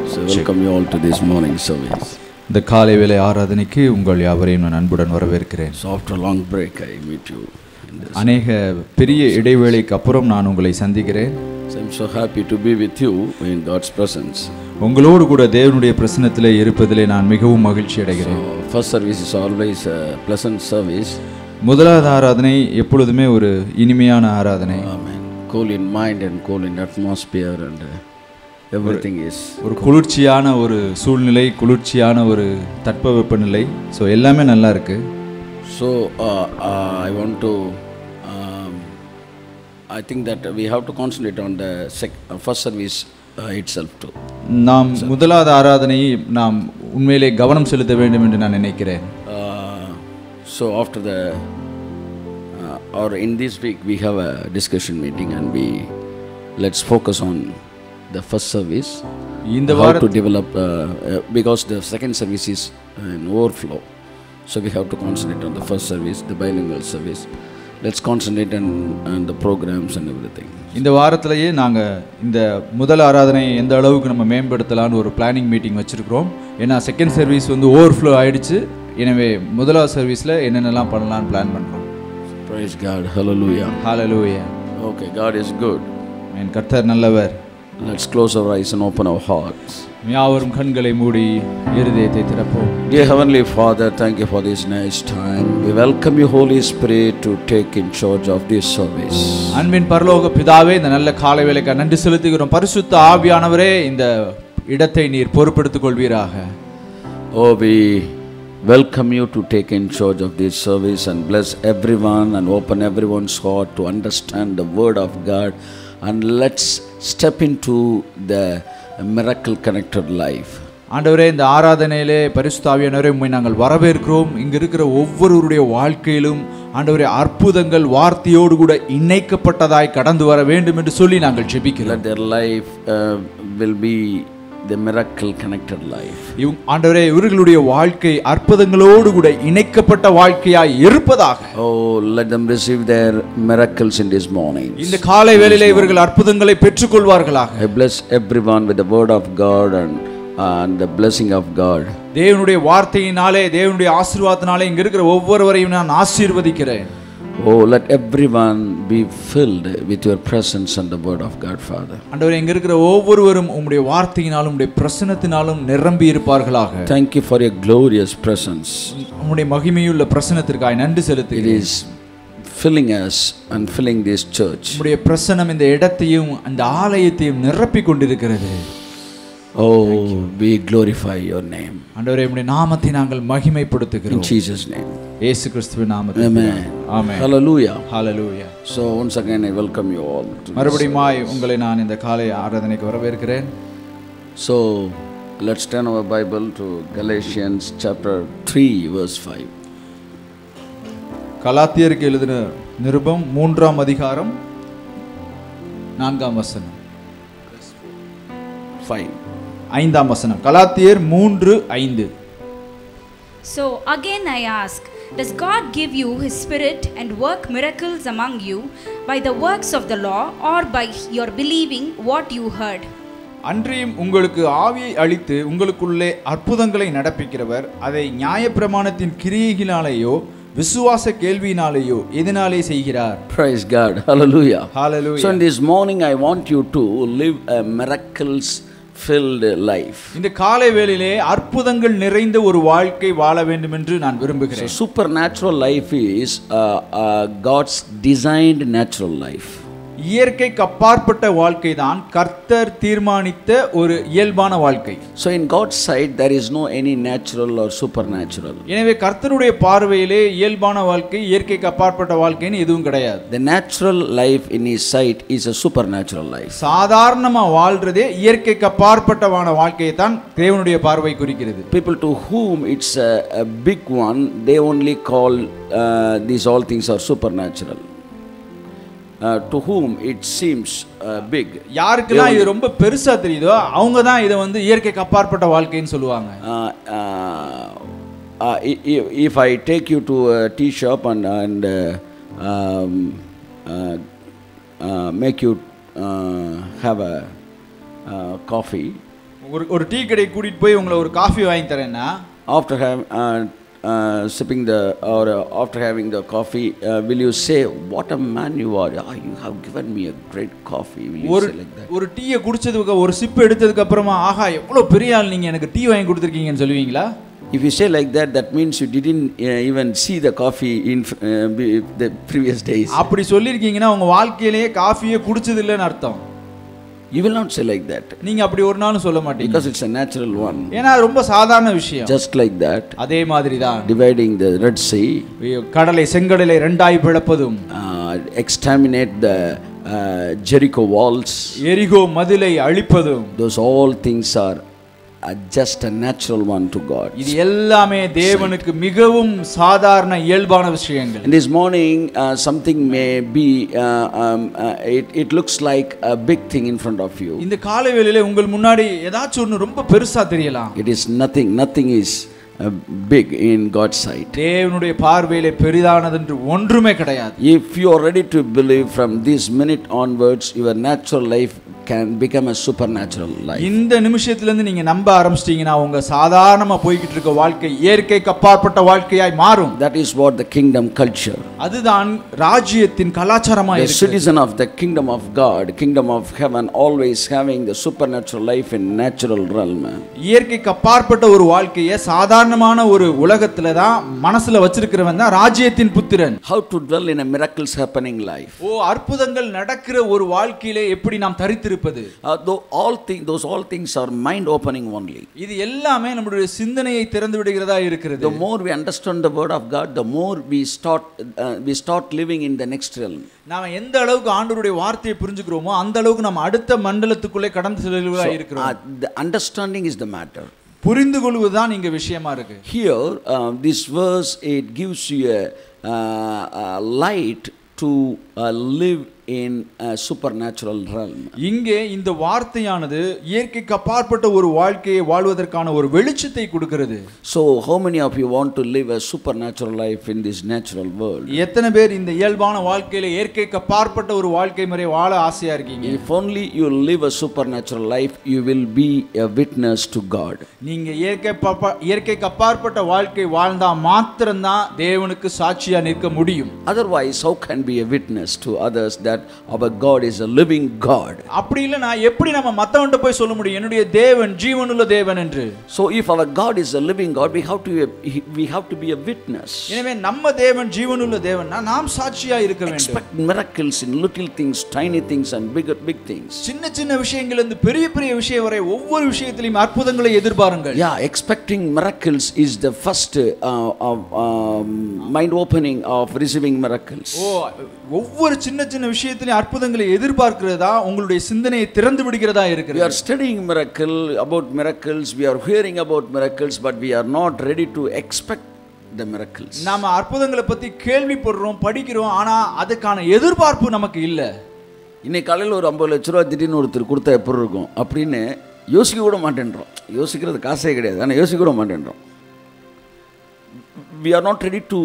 So welcome you all to this morning service. இந்த காலை வேளை ஆராதனைக்கு உங்கள் யாவரையும் நான் அன்புடன் வரவேற்கிறேன். So after a long break I meet you in this. அநேக பெரிய இடைவேளைக்கு அப்புறம் நான் உங்களை சந்திக்கிறேன். So I'm so happy to be with you in God's presence. உங்களோடு கூட தேவனுடைய பிரசன்னத்திலே இருப்பதிலே நான் மிகவும் மகிழ்ச்சி அடைகிறேன். So first service is always a pleasant service. முதலாவது ஆராதனை எப்பொழுதுமே ஒரு இனிமையான ஆராதனை. Amen. Cool in mind and cool in atmosphere and everything is ஒரு குளிர்ச்சியான ஒரு சூழ்நிலை, குளிர்ச்சியான ஒரு தட்பவெப்பநிலை. ஸோ எல்லாமே நல்லா இருக்கு. So I want to I think that we have to concentrate on the first service itself too. நாம் முதலாவது ஆராதனையை நாம் உண்மையிலே கவனம் செலுத்த வேண்டும் என்று நான் நினைக்கிறேன். So after the or in this week we have a discussion meeting and let's focus on the first service. இந்த how to develop because the second service is an overflow. So we have to concentrate on the first service, the bilingual service. Let's concentrate on the programs and everything. இந்த வாரத்திலேயே நாங்கள் இந்த முதல் ஆராதனை எந்த அளவுக்கு நம்ம மேம்படுத்தலான்னு ஒரு பிளானிங் மீட்டிங் வச்சுருக்கிறோம். ஏன்னா செகண்ட் சர்வீஸ் வந்து ஓவர்ஃப்ளோ ஆகிடுச்சு. எனவே முதலாவது சர்வீஸில் என்னென்னலாம் பண்ணலான்னு பிளான் பண்ணுறோம். Praise God. Hallelujah. Hallelujah. Okay, God is good. என் கர்த்தர் நல்லவர். Let's close our eyes and open our hearts. யாவரும் கண்களை மூடி இருதயத்தை திறப்போம். Dear Heavenly Father, thank you for this nice time. We welcome you, Holy Spirit, to take in charge of this service. அன்பின் பரலோக பிதாவே, இந்த நல்ல காலை வேளைக்கு நன்றி செலுத்துகிறோம். பரிசுத்த ஆவியானவரே, இந்த இடத்தை நீர் பொறுப்பெடுத்துக் கொள்வீராக. Oh, we welcome you to take in charge of this service and bless everyone and open everyone's heart to understand the word of God, and let's step into the miracle connected life. ஆண்டவரே, இந்த ஆராதனையிலே பரிசுத்த ஆவியானவரே உம்மை நாங்கள் வரவேற்கிறோம். இங்க இருக்கிற ஒவ்வொருவருடைய வாழ்க்கையிலும் ஆண்டவரே அற்புதங்கள் வார்த்தையோடு கூட இணைக்கப்பட்டதாய் கடந்து வர வேண்டும் என்று சொல்லி நாங்கள் ஜெபிக்கிறோம். Let their life will be the miracle connected life. ஆண்டவரே, இவர்களுடைய வாழ்க்கை அற்புதங்களோடு கூட இணைக்கப்பட்ட வாழ்க்கையாய் இருப்பதாக. Oh, let them receive their miracles in this morning. இந்த காலை வேளையிலே இவர்கள் அற்புதங்களை பெற்றுக்கொள்வார்களாக. I bless everyone with the word of God and the blessing of God. தேவனுடைய வார்த்தையினாலே, தேவனுடைய ஆசீர்வாதத்தினாலே இங்க இருக்கிற ஒவ்வொருவரையும் நான் ஆசீர்வதிக்கிறேன். Oh, let everyone be filled with your presence and the word of God, Father. ஆண்டவரே, இங்க இருக்கிற ஒவ்வொருவரும் உம்முடைய வார்த்தையினாலும் உம்முடைய பிரசன்னத்தினாலும் நிரம்பி இருப்பார்களாக. Thank you for your glorious presence. உம்முடைய மகிமையுள்ள பிரசன்னத்திற்காக நன்றி செலுத்துகிறேன். It is filling us and filling this church. உம்முடைய பிரசன்னம் இந்த இடத்தையும் அந்த ஆலயத்தையும் நிரப்பிக் கொண்டிருக்கிறது. Oh, we glorify your name. ஆண்டவரே, உம்முடைய நாமத்தை நாங்கள் மகிமைப்படுத்துகிறோம். In Jesus' name. இயேசு கிறிஸ்துவின் நாமத்தில். Amen. Amen. Hallelujah. Hallelujah. So once again I welcome you all. மறுபடியும் உங்களை நான் இந்த காலை ஆராதனைக்கு வரவேற்கிறேன். So let's turn our Bible to Galatians chapter 3 verse 5. கலாத்தியருக்கு எழுதின நிருபம் 3ஆம் அதிகாரம் 4ஆம் வசனம். 5ஆம் வசனம். கலாத்தியர் 3:5. So again I ask, does God give you his spirit and work miracles among you by the works of the law or by your believing what you heard? அன்றியும் உங்களுக்கு ஆவியை அளித்து உங்களுக்குள்ளே அற்புதங்களை நடப்பிக்கிறவர் அதை நியாயப்பிரமாணத்தின் கிரியைகளினாலேயோ விசுவாச கேள்வியினாலேயோ எதனாலே செய்கிறார்? Praise God. Hallelujah. Hallelujah. So in this morning I want you to live a miracles filled life. இந்த காலை வேளையிலே அற்புதங்கள் நிறைந்த ஒரு வாழ்க்கை வாழ வேண்டும் என்று நான் விரும்புகிறேன். So supernatural life is God's designed natural life. இயற்கைக்கு அப்பாற்பட்ட வாழ்க்கை தான் கர்த்தர் தீர்மானித்த ஒரு இயல்பான வாழ்க்கை. So in God's sight there is no any natural or supernatural. எனவே கர்த்தருடைய பார்வையிலே இயல்பான வாழ்க்கை, இயற்கைக்கு அப்பாற்பட்ட வாழ்க்கைன்னு எதுவும் கிடையாது. The natural life in his sight is a supernatural life. சாதாரணமா வாழ்றதே இயற்கைக்கு அப்பாற்பட்டவான வாழ்க்கையை தான் தேவனுடைய பார்வை குறிக்கிறது. People to whom it's a big one, they only call these all things are supernatural. To whom it seems big. யாருக்கெல்லாம் இது ரொம்ப பெருசா தெரியுதோ அவங்க தான் இதை வந்து இயற்கைக்கு அப்பாற்பட்ட வாழ்க்கைன்னு சொல்லுவாங்க. If I take you to a tea shop and make you have a coffee, ஒரு டீ கடை கூட்டிட்டு போய் உங்களை ஒரு காஃபி வாங்கி தரேன்னா, after sipping the or after having the coffee, will you say, what a man you are, you have given me a great coffee, will you say like that? ஒரு டீயை குடிச்சதுக்கு ஒரு சிப் எடுத்ததுக்கு அப்புறமா, ஆஹா எவ்வளவு பெரிய ஆள் நீங்க, எனக்கு டீ வாங்கி கொடுத்துருக்கீங்கன்னு சொல்லுவீங்களா? If you say like that, that means you didn't even see the coffee in the previous days. அப்படி சொல்லிருக்கீங்கன்னா உங்க வாழ்க்கையிலேயே காஃபியே குடிச்சது இல்லைன்னு அர்த்தம். You will not say like that. நீங்க அப்படி ஒரு நாளும் சொல்ல மாட்டீங்க. Because it's a natural one. ஏன்னா ரொம்ப சாதாரண விஷயம். Just like that. அதே மாதிரி தான் dividing the Red Sea, கடலை செங்கடலை இரண்டாய் பிளப்பதும், exterminate the Jericho walls, எரிகோ மதிலை அழிப்பதும், those all things are just a natural one to God. இது எல்லாமே தேவனுக்கு மிகவும் சாதாரண இயல்பான விஷயங்கள். And this morning something may be it looks like a big thing in front of you. இந்த காலை வேளையிலே உங்கள் முன்னாடி ஏதாச்சும் ஒன்று ரொம்ப பெருசா தெரியலாம். It is nothing is big in God's sight. தேவனுடைய பார்வையிலே பெரிதானது என்று ஒன்றுமே கிடையாது. If you are ready to believe, from this minute onwards your natural life can become a supernatural life. இந்த நிமிஷத்துல இருந்து நீங்க நம்ப ஆரம்பிச்சிட்டீங்கன்னா உங்க சாதாரணமா போய்கிட்டு இருக்க வாழ்க்கை இயற்கைக்கு அப்பாற்பட்ட வாழ்க்கையாய் மாறும். That is what the kingdom culture. அதுதான் ராஜ்யத்தின் கலாச்சாரமா இருக்கு. The citizen of the kingdom of God, kingdom of heaven, always having the supernatural life in natural realm. இயற்கைக்கு அப்பாற்பட்ட ஒரு வாழ்க்கையை சாதாரணமான ஒரு உலகத்துல தான் மனசுல வச்சிருக்கிறவன் தான் ராஜ்யத்தின் புத்திரன். How to dwell in a miracles happening life. அற்புதங்கள் நடக்கிற ஒரு வாழ்க்கையிலே எப்படி நாம் தரித்திருப்பது. Those all things are mind opening only. இது எல்லாமே நம்முடைய சிந்தனையை திறந்து விடுகிறதா இருக்கிறது. The more we understand the word of God, the more we start living in the next realm. நாம எந்த அளவுக்கு ஆண்டவருடைய வார்த்தையை புரிஞ்சுக்கிறோமோ அந்த அளவுக்கு நம்ம அடுத்த மண்டலத்துக்குள்ளே கடந்து செல்வதா இருக்கிறோம். The understanding is the matter. புரிந்து கொள்வதுதான் இங்க விஷயமா இருக்கு. Here this verse, it gives you a light to live in a supernatural realm. இங்கே இந்த வார்த்தையானது இயற்கைக்கு அப்பாற்பட்ட ஒரு வாழ்க்கையை வாழ்வதற்கான ஒரு வெளிச்சத்தை கொடுக்கிறது. So how many of you want to live a supernatural life in this natural world? எத்தனை பேர் இந்த இயல்பான வாழ்க்கையில இயற்கைக்கு அப்பாற்பட்ட ஒரு வாழ்க்கை முறை வாழ ஆசையா இருக்கீங்க? If only you live a supernatural life, you will be a witness to God. நீங்க இயற்கைக்கு அப்பாற்பட்ட வாழ்க்கை வாழ்ந்தா மாத்திரம்தான் தேவனுக்கு சாட்சியா நிற்க முடியும். Otherwise, how can be a witness to others that our God is a living God? அப்படி இல்லனா எப்படி நம்ம மத்தவன்ட்ட போய் சொல்ல முடியும் என்னுடைய தேவன் ஜீவனுள்ள தேவன் என்று? So if our God is a living God, we have to be a witness. எனவே நம்ம தேவன் ஜீவனுள்ள தேவன்னா நாம் சாட்சியா இருக்க வேண்டும். Expect miracles in little things, tiny things and big things. சின்ன சின்ன விஷயங்கள்ல இருந்து பெரிய பெரிய விஷயம் வரை ஒவ்வொரு விஷயத்திலும் அற்புதங்களை எதிர்பாருங்கள். Yeah, expecting miracles is the first mind opening of receiving miracles. ஒவ்வொரு சின்ன சின்ன விஷயத்திலும் அற்புதங்களை எதிர்பார்க்கிறதா உங்களுடைய சிந்தனையை திறந்து விடுகிறதா இருக்கிறது. We are studying about miracles, we are hearing about miracles, but we are not ready to expect the miracles. நாம அற்புதங்களை பத்தி கேள்விப்படுறோம், படிக்கிறோம், ஆனா அதுக்கான எதிர்பார்ப்பு நமக்கு இல்ல. இன்னைக்கு காலையில் ஒரு 50 லட்ச ரூபா திடீர்னு ஒருத்தர் கொடுத்தா எப்படி இருக்கும் அப்படின்னு யோசிக்க கூட மாட்டேன்றோம். யோசிக்கிறது காசே கிடையாது, ஆனால் யோசிக்க கூட மாட்டேன்றோம். We are not ready to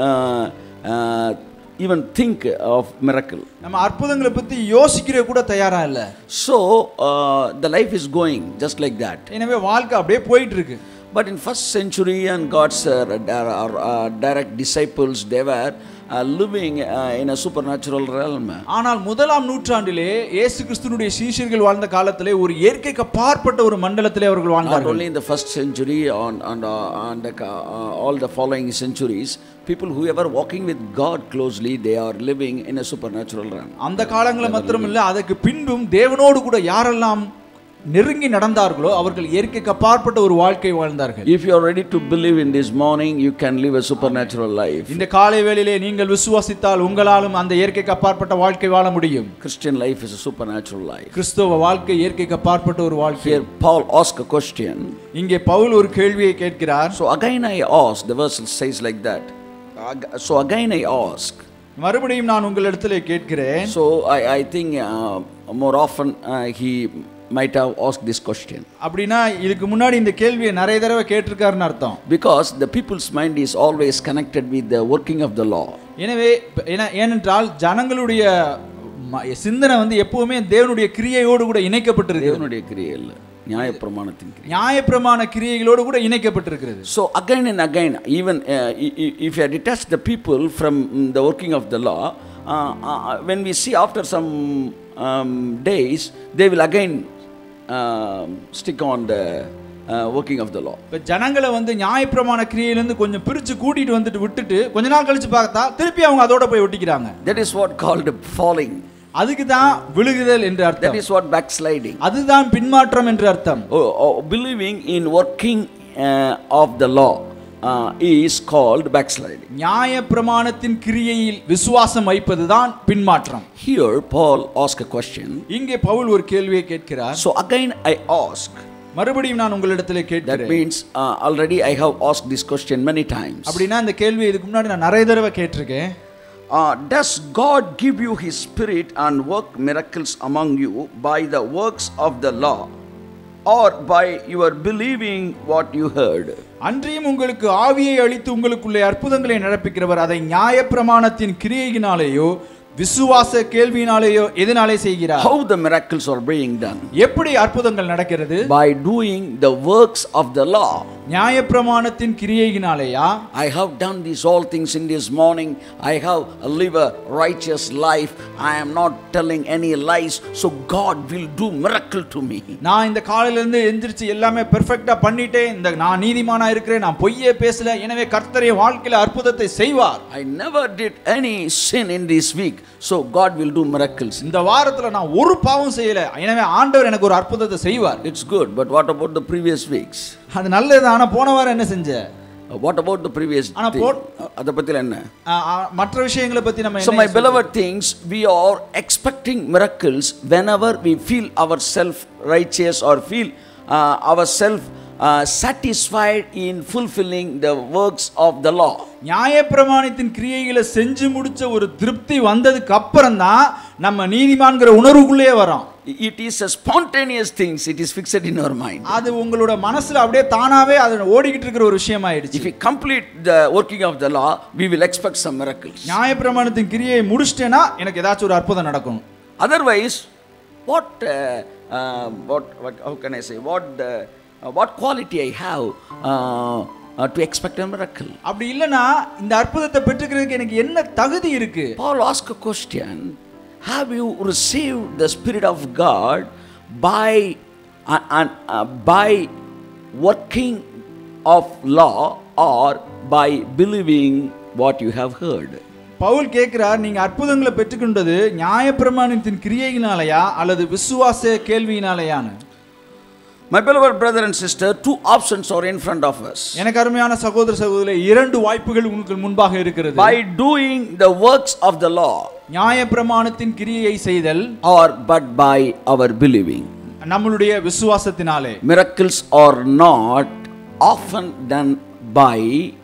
even think of miracle. நம்ம அற்புதங்களை பத்தி யோசிக்கிற கூட தயாரா இல்ல. So the life is going just like that. எனவே வாழ்க்கை அப்படியே போயிட்டு இருக்கு. But in first century and God's direct disciples, they were living in a supernatural realm. ஆனால் முதலாம் நூற்றாண்டிலே இயேசு கிறிஸ்துவினுடைய சீஷர்கள் வாழ்ந்த காலத்திலே ஒரு இயற்கைக்கு அப்பாற்பட்ட ஒரு மண்டலத்திலே அவர்கள் வாழ்ந்தார்கள். Not only in the first century and all the following centuries, people who ever walking with God closely, they are living in a supernatural realm. அந்த காலங்கள மாத்திரமல்ல, அதற்கு பின்பும் தேவனோடு கூட யாரெல்லாம் நெருங்கி நடந்தார்களோ அவர்கள் இயற்கைக்கு அப்பாற்பட்ட ஒரு வாழ்க்கை வாழ்ந்தார்கள். If you are ready to believe in this morning, you can live a supernatural life. இந்த காலை வேளையிலே நீங்கள் விசுவாசித்தால் உங்களாலும் அந்த இயற்கைக்கு அப்பாற்பட்ட வாழ்க்கை வாழ முடியும். Christian life is a supernatural life. கிறிஸ்தவ வாழ்க்கை இயற்கைக்கு அப்பாற்பட்ட ஒரு வாழ்க்கை. Here Paul asked a question. இங்கே பவுல் ஒரு கேள்வியை கேட்கிறார். So again I ask, the verse says like that. So again I ask. மறுபடியும் நான் உங்களிடத்திலே கேட்கிறேன். So I think more often he might have asked this question. அப்படினா இதுக்கு முன்னாடி இந்த கேள்வியை நிறைய தடவை கேட்டிருக்காருன்னு அர்த்தம். Because the people's mind is always connected with the working of the law. எனவே ஏனென்றால் ஜனங்களுடைய சிந்தனை வந்து எப்பவுமே தேவனுடைய கிரியையோடு கூட இணைக்கப்பட்டிருக்கு. தேவனுடைய கிரியை இல்ல. நியாயப்பிரமாணத்தின் கிரியை. நியாயப்பிரமாண கிரியைகளோடு கூட இணைக்கப்பட்டிருக்கிறது. So again and again, even if you detach the people from the working of the law, when we see after some days, they will again stick on the working of the law. இப்ப ஜனங்களை வந்து நியாயப்பிரமாண கிரியையில இருந்து கொஞ்சம் பிரிச்சு கூட்டிட்டு வந்துட்டு விட்டுட்டு கொஞ்ச நாள் கழிச்சு பார்த்தா திருப்பி அவங்க அதோட போய் ஒட்டிக்கிறாங்க. That is what called falling. அதுக்கு தான் விழுகுதல் என்று அர்த்தம். That is what backsliding. அதுதான் பின்மாற்றம் என்று அர்த்தம். Believing in working of the law is called backsliding. நியாயப்பிரமாணத்தின் கிரியையில் விசுவாசம் வைப்பதுதான் பின்மாற்றம். Here Paul asked a question. இங்கே பவுல் ஒரு கேள்வியை கேட்கிறார். So again I ask. மறுபடியும் நான் உங்களிடத்திலே கேட்கிறேன். That means already I have asked this question many times. அப்படினா இந்த கேள்வியை இதுக்கு முன்னாடி நான் நிறைய தடவை கேட்டிருக்கேன். Does God give you his spirit and work miracles among you by the works of the law or by your believing what you heard? அன்றியும் உங்களுக்கு ஆவியை அளித்து உங்களுக்குள்ளே அற்புதங்களை நடப்பிக்கிறவர் அதை நியாயப்பிரமாணத்தின் கிரியையினாலேயோ விசுவாச கேள்வியினாலேயோ எதனாலே செய்கிறார்? How the miracles are being done? எப்படி அற்புதங்கள் நடக்கிறது? By doing the works of the law. நியாயப்பிரமாணத்தின் கிரியையினாலேயா? I have done these all things in this morning. I have lived a righteous life. I am not telling any lies, so God will do miracle to me. நான் இந்த காலையில இருந்து எந்திரிச்சு எல்லாமே பெர்ஃபெக்ட்டா பண்ணிட்டேன். இந்த நான் நீதிமானா இருக்கிறேன். நான் பொய்யே பேசல. எனவே கர்த்தர் என் வாழ்க்கையில அற்புதத்தை செய்வார். I never did any sin in this week, so God will do miracles. இந்த வாரத்துல நான் ஒரு பாவம் செய்யல. எனவே ஆண்டவர் எனக்கு ஒரு அற்புதத்தை செய்வார். It's good, but what about the previous weeks? அது நல்லது. ஆனா போன வாரம் என்ன செஞ்ச? What about the previous அத பத்தில என்ன? மற்ற விஷயங்களை பத்தி நம்ம என்ன? So my beloved things, we are expecting miracles whenever we feel ourselves righteous or feel ourselves satisfied in fulfilling the works of the law. நியாயப்பிரமாணத்தின் கிரியைகளை செஞ்சு முடிச்ச ஒரு திருப்தி வந்ததுக்கு அப்புறம் தான் நம்ம நீதிமான்கிற உணர்வுக்குள்ளே வரோம். It is a spontaneous things. It is fixed in our mind. அது உங்களோட மனசுல அப்படியே தானாவே அது ஓடிக்கிட்டு இருக்கிற ஒரு விஷயம் ஆயிடுச்சு. If we complete the working of the law, we will expect some miracles. நியாயப்பிரமாணத்தின் கிரியையை முடிச்சிட்டேனா எனக்கு ஏதாச்சும் ஒரு அற்புதம் நடக்கும். Otherwise, what how can I say, what quality I have to expect a miracle? அப்படி இல்லனா இந்த அற்புதத்தை பெற்றுக்கிறதுக்கு எனக்கு என்ன தகுதி இருக்கு? Paul asked a question. Have you received the Spirit of God by working of law or by believing what you have heard? Pavul கேட்கிறார், நீங்க அற்புதங்களை பெற்றுக்கொண்டது நியாயப்பிரமாணத்தின் கிரியையினாலயா அல்லது விசுவாச கேள்வியினாலயான்னு? My beloved brother and sister, two options are in front of us. எனக்கு அருமையான சகோதர சகோதரிகளே, இரண்டு வாய்ப்புகள் உங்களுக்கு முன்பாக இருக்கிறது. By doing the works of the law, நியாயப்பிரமாணத்தின் கிரியையை செய்தல், or but by our believing. நம்மளுடைய விசுவாசத்தினாலே. Miracles are not often done by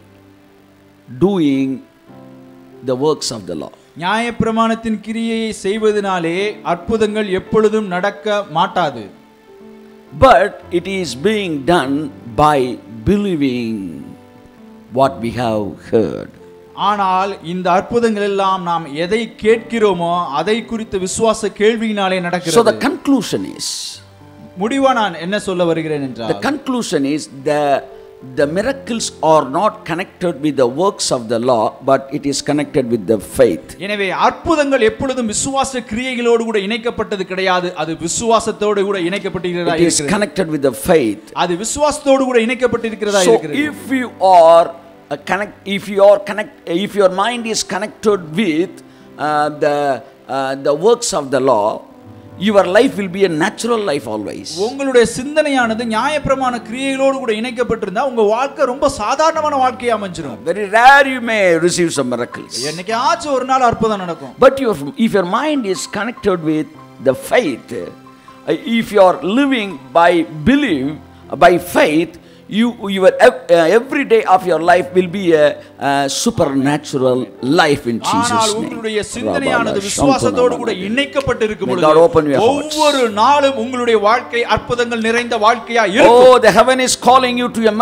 doing the works of the law. நியாயப்பிரமாணத்தின் கிரியையை செய்வதனாலே அற்புதங்கள் எப்பொழுதும் நடக்க மாட்டாது. But it is being done by believing what we have heard. ஆனால் இந்த அற்புதங்கள் எல்லாம் நாம் எதை கேட்கிறோமோ அதை குறித்த விசுவாச கேள்வியினாலே நடக்கிறது. So the conclusion is, முடிவா நான் என்ன சொல்ல வருகிறேன் என்றால், the conclusion is the miracles are not connected with the works of the law, but it is connected with the faith. எனவே அற்புதங்கள் எப்பொழுதும் விசுவாச கிரியைகளோடு கூட இணைக்கப்பட்டது கிடையாது, அது விசுவாசத்தோடு கூட இணைக்கப்பட்டிருக்கிறதா இருக்கிறது. It is connected with the faith. அது விசுவாசத்தோடு கூட இணைக்கப்பட்டிருக்கிறதா இருக்கிறது. So if your mind is connected with the works of the law, your life will be a natural life always. உங்களுடைய சிந்தனையானது நியாயப்பிரமாண கிரியைகளோடு கூட இணைக்கப்பட்டிருந்தா உங்க வாழ்க்கை ரொம்ப சாதாரணமான வாழ்க்கையா அமைஞ்சிரும். Very rare you may receive some miracles. என்னைக்காச்சும் ஒரு நாள் அற்புதம் நடக்கும். But if your mind is connected with the faith, if you are living by faith, your every day of your life will be a supernatural life in Jesus ஆனால் name. உங்களுடைய சிந்தனையானது விசுவாசத்தோடு கூட இணைக்கப்பட்டிருக்கும் May God open your பொழுது hearts. ஒவ்வொரு நாளும் உங்களுடைய வாழ்க்கை அற்புதங்கள் நிறைந்த வாழ்க்கையா இருக்கும். Oh, the heaven is calling you to a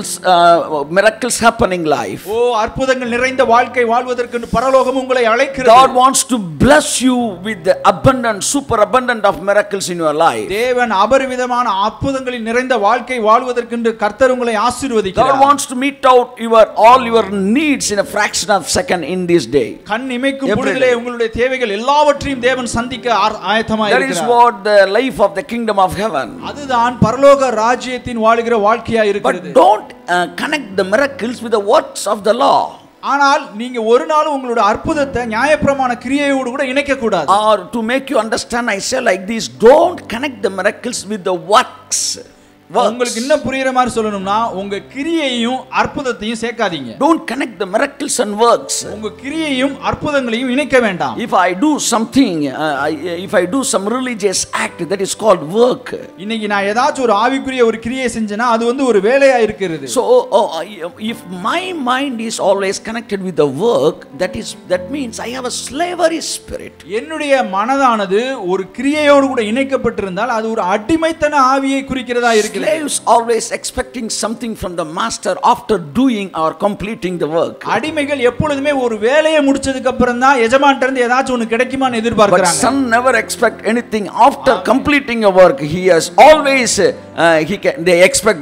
miracles happening life. ஓ அற்புதங்கள் நிறைந்த வாழ்க்கை வாழ்வதற்கு பரலோகம் உங்களை அழைக்கிறது. God wants to bless you with the abundant, super abundant of miracles in your life. தேவன் அபரிமிதமான அற்புதங்களில் நிறைந்த வாழ்க்கை வாழ்வதற்கு கர்த்தர் உங்களை ஆசீர்வதிக்கிறார். God wants to meet out all your needs in a fraction of a second in this day. கண் இமைக்கும் பொழுதிலே உங்களுடைய தேவைகள் எல்லாவற்றையும் தேவன் சந்திக்க ஆயத்தமாய் இருக்கிறார். That is what the life of the kingdom of heaven. அதுதான் பரலோக ராஜ்யத்தின் வாழுகிற வாழ்க்கையா இருக்கிறது. But don't connect the miracles with the works of the law. ஆனால் நீங்க ஒரு நாள் உங்களுடைய அற்புதத்தை நியாயப்பிரமாண கிரியையோடு கூட இணைக்க கூடாது. Or to make you understand, I say like this: don't connect the miracles with the works. உங்களுக்கு இன்னும் புரியுற மாதிரி சொல்லணும்னா உங்க கிரியையையும் அற்புதத்தையும் சேர்க்காதீங்க. Don't connect the miracles and works. உங்க கிரியையும் அற்புதங்களையும் இணைக்க வேண்டாம். If I do something, if I do some religious act, that is called work. இன்னைக்கு நான் ஏதாச்சும் ஒரு ஆவிக்குரிய ஒரு கிரியை செஞ்சேனா அது வந்து ஒரு வேலையா இருக்குது. So if my mind is always connected with the work, that means I have a slavery spirit. என்னுடைய மனதானது ஒரு கிரியையோடு கூட இணைக்கப்பட்டிருந்தால் அது ஒரு அடிமைத்தன ஆவியை குறிக்கிறதா இருக்கு. Slaves always expecting something from the master after doing or completing the work. அடிமைகள் எப்பொழுதுமே ஒரு வேலையை முடிச்சதுக்கு அப்புறம் தான் எஜமான்ட்ட இருந்து ஏதாச்சும் ஒன்னு கிடைக்குமான்னு எதிர்பார்க்கறாங்க. But son never expect anything after completing a work. He has always they expect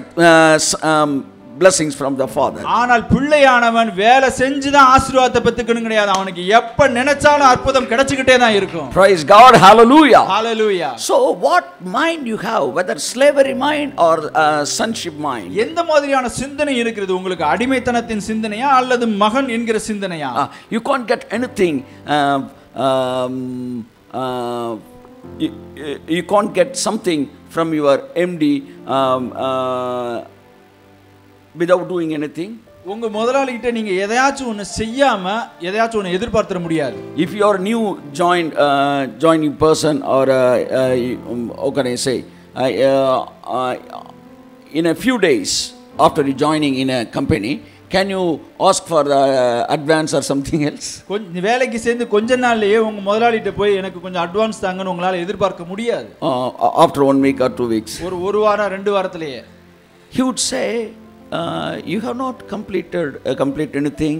blessings from the father. ஆனால் பிள்ளையானவன் வேலை செஞ்சு தான் ஆசீர்வாதத்தை பெற்றுக்கணும் கிடையாது. அவனுக்கு எப்ப நினைச்சாலும் அற்புதம் கிடைச்சிட்டே தான் இருக்கும். Praise God, hallelujah. Hallelujah. So what mind you have, whether slavery mind or sonship mind? எந்த மாதிரியான சிந்தனை இருக்குது உங்களுக்கு? அடிமைத்தனத்தின் சிந்தனையா அல்லது மகன் என்கிற சிந்தனையா? You can't get anything you can't get something from your MD without doing anything. உங்க முதலாளி கிட்ட நீங்க எதையாச்சும் ஒன்னு செய்யாம எதையாச்சும் ஒன்னு எதிர்பார்க்க முடியாது. If you are new joining person or how can I say in a few days after you joining in a company, can you ask for advance or something else? வேலைக்கு சேர்ந்து கொஞ்ச நாள்லயே உங்க முதலாளி கிட்ட போய் எனக்கு கொஞ்சம் அட்வான்ஸ் தாங்கன்னு உங்களால எதிர்பார்க்க முடியாது. After 1 week or 2 weeks, ஒரு வாரம் 2 வாரத்திலேயே he would say you have not complete anything.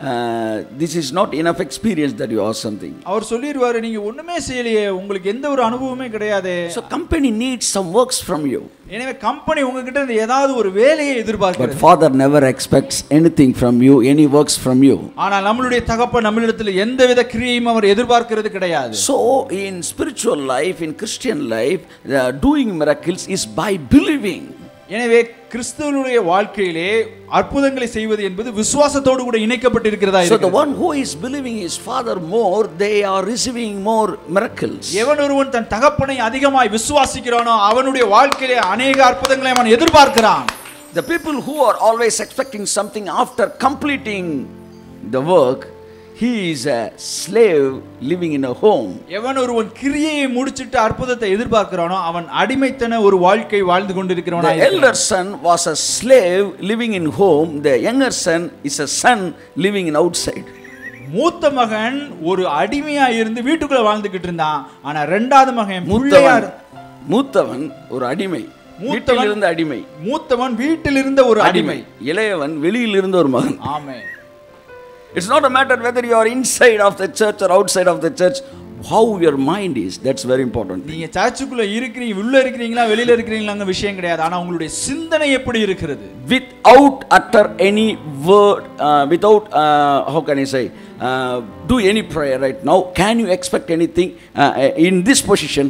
This is not enough experience that you ask something. அவர் சொல்லிடுவாரு நீங்க ஒண்ணுமே செய்யலையே, உங்களுக்கு எந்த ஒரு அனுபவமே கிடையாது. So company needs some works from you. எனவே கம்பெனி உங்ககிட்ட இருந்து ஏதாவது ஒரு வேலையை எதிர்பார்க்கிறது. But father never expects anything from you, any works from you. ஆனால் நம்மளுடைய தகப்பன் நம்மிடத்தில் எந்தவித கிரியையும் அவர் எதிர்பார்க்கிறது கிடையாது. So in spiritual life, in Christian life, doing miracles is by believing. எனவே கிறிஸ்துவனுடைய வாழ்க்கையிலே அற்புதங்களை செய்வது என்பது விசுவாசத்தோடு கூட இணைக்கப்பட்டிருக்கிறதா இருக்கிறது. So the one who is believing his father more, they are receiving more miracles. எவன் ஒருவன் தன் தகப்பனை அதிகமாய் விசுவாசிக்கிறானோ அவனுடைய வாழ்க்கையிலே अनेक அற்புதங்களை அவன் எதிர்பார்க்கிறான். The people who are always expecting something after completing the work, he is a slave living in a home. எவன் ஒருவன் கிரியையை முடிச்சிட்டு அற்புதத்தை எதிர்பார்க்கறானோ அவன் அடிமைத்தன ஒரு வாழ்க்கை வாழ்ந்து கொண்டிருக்கிறான். The elder son was a slave living in home. The younger son is a son living in outside. மூத்த மகன் ஒரு அடிமையா இருந்து வீட்டுக்குள்ள வாழ்ந்துகிட்டு இருந்தான். ஆனா இரண்டாவது மகன் பிள்ளையார். மூத்தவன் ஒரு அடிமை, வீட்டில் இருந்த அடிமை. மூத்தவன் வீட்டில் இருந்த ஒரு அடிமை, இளையவன் வெளியில் இருந்த ஒரு மகன். ஆமென். It's not a matter whether you are inside of the church or outside of the church. How your mind is, that's very important. நீங்க சர்ச்சுக்குள்ள இருக்கீங்க, உள்ள இருக்கீங்களா வெளியில இருக்கீங்களாங்க விஷயம் கிடையாது. ஆனா உங்களுடைய சிந்தனை எப்படி இருக்கிறது? Without utter any word, without how can I say, do any prayer right now, can you expect anything in this position?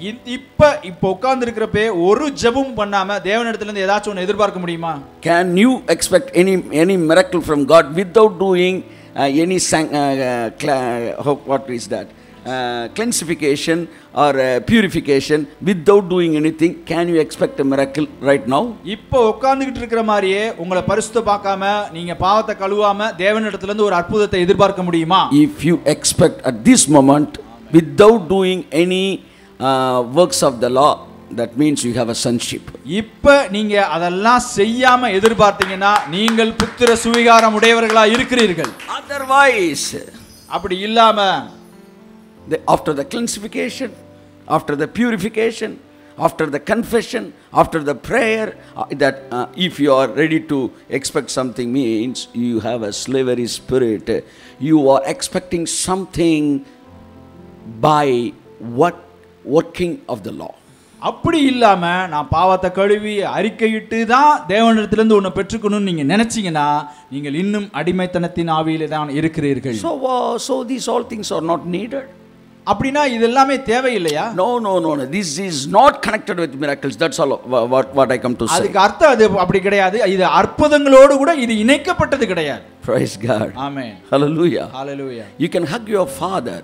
இப்ப உட்கார்ந்து இருக்கிறப்பே ஒரு ஜெபம் பண்ணாம தேவனிடத்துல இருந்து ஏதாச்சும் ஒன்னு எதிர்பார்க்க முடியுமா? Can you expect any miracle from God without doing any what is that? Cleansification or purification, without doing anything? Can you expect a miracle right now? இப்போ உட்கார்ந்துகிட்டு இருக்கிற மாதிரியே உங்களை பரிசுத்தமாக்காம நீங்க பாவத்தை கழுவாம தேவனிடத்துல இருந்து ஒரு அற்புதத்தை எதிர்பார்க்க முடியுமா? If you expect at this moment without doing any works of the law, that means you have a sonship. இப்ப நீங்க அதெல்லாம் செய்யாம எதிர்பார்த்தீங்கன்னா நீங்கள் புத்திர சுவிகாரம் உடையவர்களா இருக்கிறீர்கள். Otherwise, அப்படி இல்லாம after the cleansification, after the purification, after the confession, after the prayer, that if you are ready to expect something means you have a slavery spirit. You are expecting something by working of the law. அப்படி இல்லாம நான் பாவத்தை கழுவி அறிக்கையிட்டு தான் தேவனிடத்திலிருந்து ஒன்னு பெற்றுக்கணும்னு நீங்க நினைச்சீங்கன்னா நீங்கள் இன்னும் அடிமைத்தனத்தின் ஆவியிலே தான் இருக்கிறீர்கள். So these all things are not needed. அப்படினா இது எல்லாமே தேவையில்லையா? No. This is not connected with miracles. That's all what I come to say. அதுக்கு அர்த்தம் அது அப்படி கிடையாது. இது அற்புதங்களோடு கூட இது இணைக்கப்பட்டது கிடையாது. Praise God. Amen. Hallelujah. Hallelujah. You can hug your father.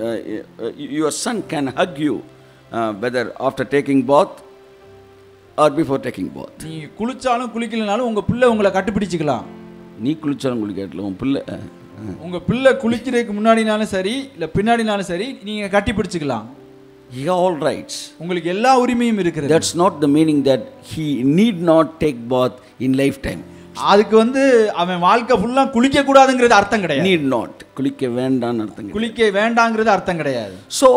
Your son can hug you whether after taking bath or before taking bath. நீ குளிச்சாலும் குளிக்கலனாலும் உங்க பிள்ளை உங்களை கட்டிப்பிடிச்சுக்கலாம். நீ குளிச்சாலும் குளிக்கல உன் பிள்ளை உங்க பிள்ளை குளிக்கிறதுக்கு முன்னாடினாலும் சரி இல்ல பின்னாடினாலும் சரி நீங்க கட்டி பிடிச்சுக்கலாம். He has all rights. உங்களுக்கு எல்லா உரிமையும் இருக்குது. That's not the meaning that he need not take bath in lifetime. அதுக்கு அவன் வாழ்க்கை ஃபுல்லா குளிக்க கூடாதுங்கிறது அர்த்தம் கிடையாது. Need not. குளிக்க வேண்டாம்னு அர்த்தம் கிடையாது. குளிக்க வேண்டாம்ங்கிறது அர்த்தம் கிடையாது. So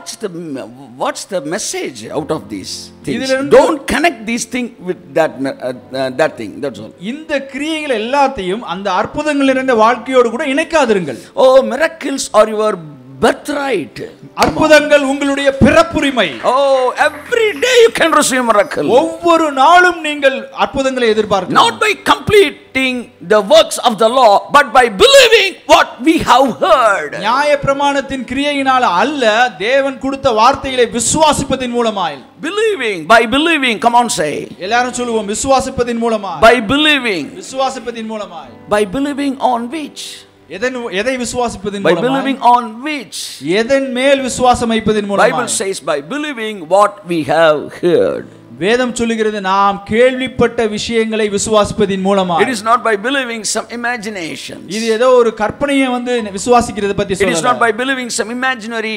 what's the message out of these things? Don't connect these thing with that thing. That's all. இந்த கிரியைகள் எல்லாத்தையும் அந்த அற்புதங்கள் நிறைந்த வாழ்க்கையோடு கூட இணைக்காதிருங்கள். Oh, miracles are your birthright. அற்புதங்கள் உங்களுடைய பிறப்புரிமை. Oh, every day you can receive miracle. ஒவ்வொரு நாளும் நீங்கள் அற்புதங்களை எதிர்பார்க்கலாம். Not by completing the works of the law, but by believing what we have heard. நியாயப்பிரமாணத்தின் கிரியையினால அல்ல, தேவன் கொடுத்த வார்த்தைகளை விசுவாசிப்பதின் மூலமாய். By believing, come on say. எல்லாரும் சொல்லுவோம் விசுவாசிப்பதின் மூலமாய். By believing. விசுவாசிப்பதின் மூலமாய். By believing on which? எதை விசுவாசிப்பதின் மூலமாய்? By believing on which? எதன் மேல் விசுவாசம் வைப்பதின் மூலமாய்? Bible says by believing what we have heard. வேதம் சொல்லுகிறது நாம் கேள்விப்பட்ட விஷயங்களை விசுவாசிப்பதின் மூலமாய். It is not by believing some imaginations. இது ஏதோ ஒரு கற்பனையை விசுவாசிக்கிறது பத்தி சொல்லல. It is not by believing some imaginary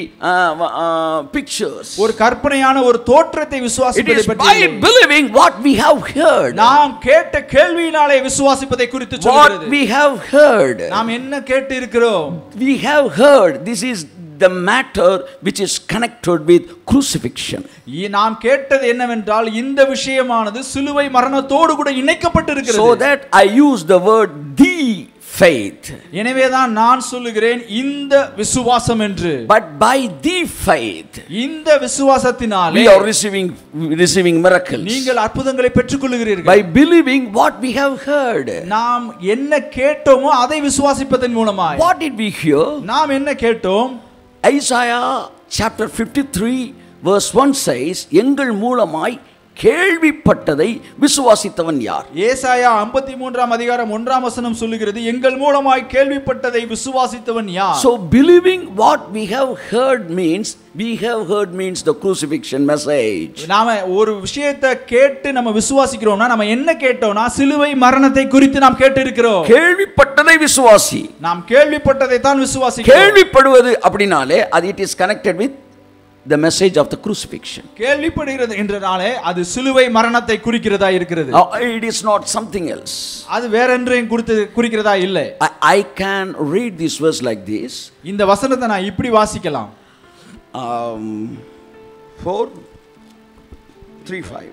pictures. ஒரு கற்பனையான ஒரு தோற்றத்தை விசுவாசிப்பதை பற்றி. It is by believing what we have heard. நாம் கேட்ட கேள்வியினாலே விசுவாசிப்பதை குறித்து சொல்கிறது. What we have heard. நாம் என்ன கேட்டு இருக்கிறோம்? We have heard. This is the matter which is connected with crucifixion. நாம் கேட்டது என்னவென்றால் இந்த விஷயமானது சிலுவை மரணத்தோடு கூட இணைக்கப்பட்டிருக்கிறது. So that I use the word the faith. எனவே தான் நான் சொல்லுகிறேன் இந்த விசுவாசம் என்று. But by the faith, இந்த விசுவாசத்தினாலே we are receiving miracles. நீங்கள் அற்புதங்களை பெற்றுக்கொள்கிறீர்கள். By believing what we have heard. நாம் என்ன கேட்டோமோ அதை விசுவாசிப்பதன் மூலமாய். What did we hear? நாம் என்ன கேட்டோம்? Isaiah chapter 53 verse 1 says, எங்கள் மூலமாய் கேள்விப்பட்டதை விசுவாசித்தவன் யார்? ஏசாயா 53ஆம் அதிகாரம் 1ஆம் வசனம் சொல்லுகிறது, எங்கள் மூலமாய் கேள்விப்பட்டதை விசுவாசித்தவன் யார்? So believing what we have heard means the crucifixion message. நாம ஒரு விஷயத்தை கேட்டு நம்ம விசுவாசிக்கிறோம்னா நம்ம என்ன கேட்டோம்னா சிலுவை மரணத்தை குறித்து நாம் கேட்டு இருக்கிறோம். கேள்விப்பட்டதை விசுவாசி. நாம் கேள்விப்பட்டதை தான் விசுவாசிக்கிறோம். கேள்விப்படுவது அப்படினாலே அது it is connected with the message of the crucifixion. கேள்விப்படுகிறது என்றாலே அது சிலுவை மரணத்தை குறிக்கிறதா இருக்கிறது. It is not something else. அது வேற ஒன்றையும் குறிக்கிறதா இல்லை. I can read this verse like this. இந்த வசனத்தை நான் இப்படி வாசிக்கலாம். 4:3-5.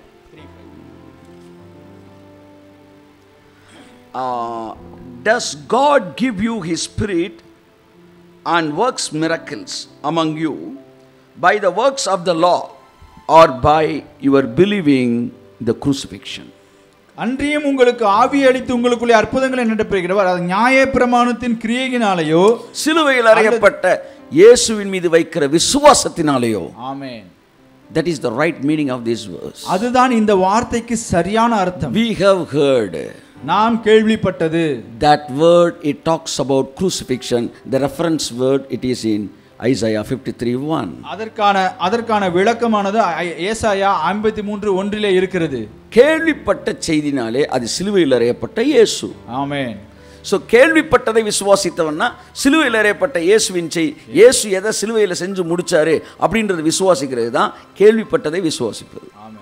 Does God give you his spirit and works miracles among you by the works of the law or by your believing the crucifixion? அன்றியும் உங்களுக்கு ஆவி அளித்து உங்களுக்குள்ளே அற்புதங்களை நடப்பிக்கிறவர் அது நியாயப்பிரமாணத்தின் கிரியையினாலேயோ சிலுவையில் அறையப்பட்ட இயேசுவின் மீது வைக்கிற விசுவாசத்தினாலேயோ. ஆமென். That is the right meaning of this verse. அதுதான் இந்த வார்த்தைக்கு சரியான அர்த்தம். We have heard. நாம் கேள்விப்பட்டது. That word it talks about crucifixion. The reference word it is in Isaiah 53:1. அதற்கான விளக்கமானது ஏசாயா 53:1 இருக்கிறது. கேள்விப்பட்ட செய்தினாலே அது சிலுவையில் அறையப்பட்ட இயேசு. ஆமென். ஸோ கேள்விப்பட்டதை விசுவாசித்தவன்னா சிலுவையில் அறையப்பட்ட இயேசுவின் இயேசு எதை சிலுவையில் செஞ்சு முடிச்சாரு அப்படின்றது விசுவாசிக்கிறது தான் கேள்விப்பட்டதை விசுவாசிப்பது. ஆமென்.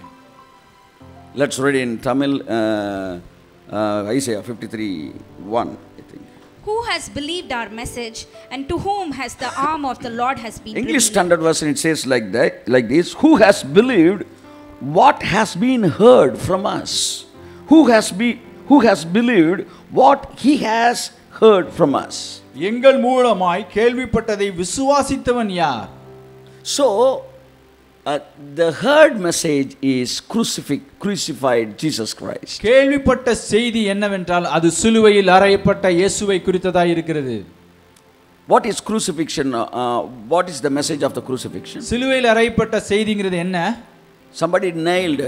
Let's read in Tamil, Isaiah 53:1, I think. Who has believed our message, and to whom has the arm of the Lord has been English revealed? Standard Version, it says like this: Who has believed what has been heard from us? Who has believed what he has heard from us? எங்கள் மூலமாய் கேள்விப்பட்டதை விசுவாசித்தவன் யார்? So the heard message is crucified Jesus Christ. கேள்விப்பட்ட செய்தி என்னவென்றால் அது சிலுவையில் அறையப்பட்ட இயேசுவை குறித்ததாய் இருக்கிறது. What is crucifixion? What is the message of the crucifixion? சிலுவையில் அறையப்பட்ட செய்திங்கிறது என்ன? Somebody nailed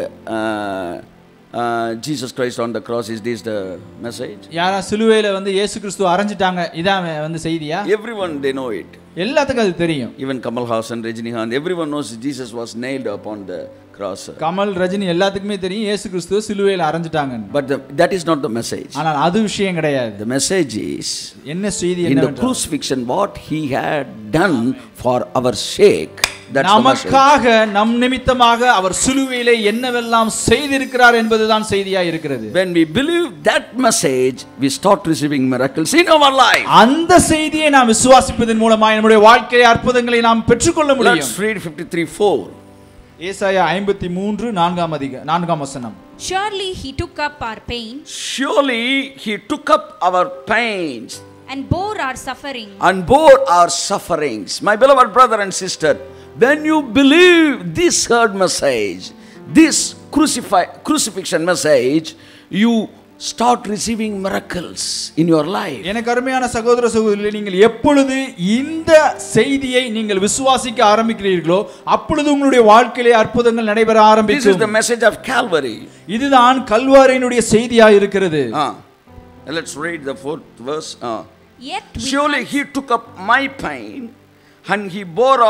Jesus Christ on the cross. Is this the message? யாரா சிலுவையில வந்து இயேசு கிறிஸ்து அறைஞ்சிட்டாங்க, இதான் வந்து செய்தியா? Everyone, they know it. எல்லாத்துக்கும் அது தெரியும். Even Kamal Haasan, Rajinikanth, everyone knows Jesus was nailed upon the cross. Kamal, Rajini எல்லாத்துக்குமே தெரியும் இயேசு கிறிஸ்து சிலுவையில அறைஞ்சிட்டாங்க. But that is not the message. ஆனால் அது விஷயம் கிடையாது. The message is என்ன செய்தி in the crucifixion what he had done for our sake. நமக்காக நம் நிமித்தமாக அவர் சிலுவையிலே என்னவெல்லாம் செய்திருக்கிறார் என்பதுதான் செய்தியா இருக்கிறது. When we believe that message, we start receiving miracles in our life. அந்த செய்தியை நாம் விசுவாசிப்பதன் மூலமாக நம்முடைய வாழ்க்கையிலே அற்புதங்களை நாம் பெற்றுக்கொள்ள முடியும். Let's read 53:4. ஏசாயா 53:4 வசனம். Surely he took up our pain. Surely he took up our pains. And bore our suffering. And bore our sufferings. My beloved brother and sister, when you believe this heard message, this crucifixion message, you start receiving miracles in your life. எனக்கு அருமையான சகோதர சகோதரிகளே, நீங்கள் எப்பொழுது இந்த செய்தியை நீங்கள் விசுவாசிக்க ஆரம்பிக்கிறீர்களோ அப்பொழுது உங்களுடைய வாழ்க்கையிலே அற்புதங்கள் நடைபெற ஆரம்பிக்கும். This is the message of Calvary. இதுதான் கல்வாரியினுடைய செய்தியாக இருக்கிறது. Let's read the 4th verse. Yet surely he took up my pain and he bore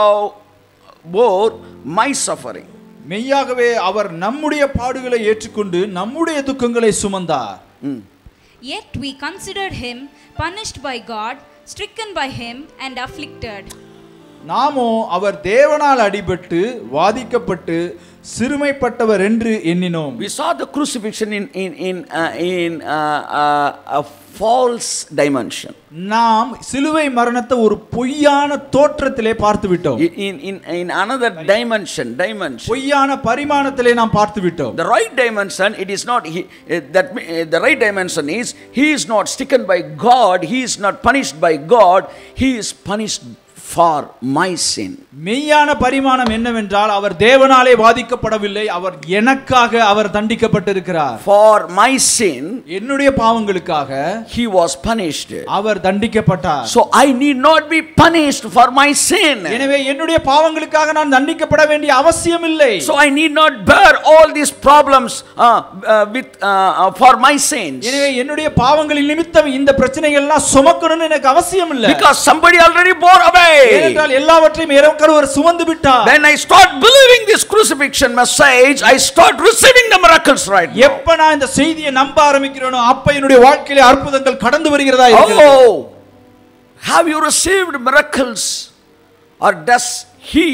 my suffering. மெய்யாகவே அவர் நம்முடைய பாடுகளை ஏற்றுக்கொண்டு நம்முடைய துக்கங்களை சுமந்தார். Yet we considered him punished by God, stricken by him and afflicted. நாமோ அவர் தேவனால் அடிபட்டு வாதிக்கப்பட்டு சிறுமைப்பட்டவர் என்று எண்ணினோம். We saw the crucifixion in a false dimension. நாம் சிலுவை மரணத்தை ஒரு பொய்யான தோற்றத்திலே பார்த்து விட்டோம். In another dimension. பொய்யான பரிமாணத்திலே நாம் பார்த்து விட்டோம். The right dimension, it is not the right dimension is he is not stricken by God, he is not punished by God, he is punished for my sin. மெய்யான பரிமாணம் என்னவென்றால் அவர் தேவனாலே வாதிக்கப்படவில்லை, அவர் எனக்காக அவர் தண்டிக்கப்பட்டிருக்கிறார். For my sin, என்னுடைய பாவங்களுக்காக he was punished. Our தண்டிக்கப்பட்டார். So I need not be punished for my sin. எனவே என்னுடைய பாவங்களுக்காக நான் தண்டிக்கப்பட வேண்டிய அவசியம் இல்லை. So I need not bear all these problems for my sins. எனவே என்னுடைய பாவங்களின் நிமித்தம் இந்த பிரச்சனைகள் எல்லாம் சுமக்கணும்னு எனக்கு அவசியம் இல்லை. Because somebody already bore away. ஏனென்றால் எல்லாவற்றையும் ஒருவர் சுமந்து விட்டார். When I start believing this crucifixion message, I start receiving the miracles right now. எப்ப நான் இந்த செய்தியை நம்ப ஆரம்பிக்கிறேனோ அப்ப என்னுடைய வாழ்க்கையிலே அற்புதங்கள் கடந்து வருகிறதா இருக்கிறது. Oh, have you received miracles, or does he